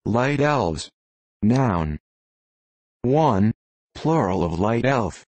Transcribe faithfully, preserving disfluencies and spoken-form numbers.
Light elves. Noun. one. Plural of light elf.